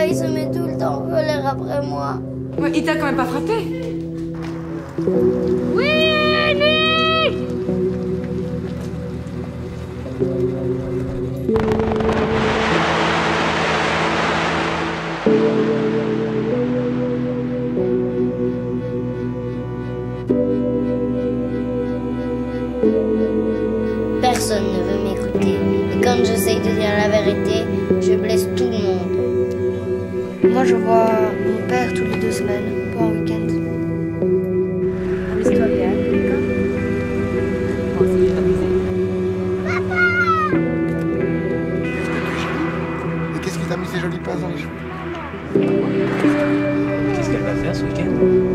papa, il se met tout le temps en colère après moi. Ouais, il t'a quand même pas frappé? Oui, Nick! Personne ne veut m'écouter. Et quand j'essaye de dire la vérité, je blesse tout le monde. Moi, je vois mon père tous les 2 semaines pour un week-end. Amuse-toi bien, d'accord? Bon, c'est juste amusé. Et qu'est-ce qui t'a mis ces jolies pinces dans les cheveux? Qu'est-ce qu'elle va faire ce week-end?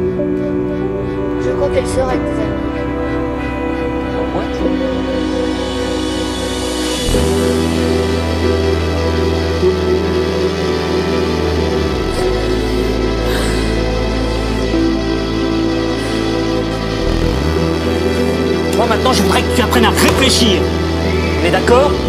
Je crois qu'elle sera avec des amis. En boîte? Moi maintenant je voudrais que tu apprennes à réfléchir. On est d'accord?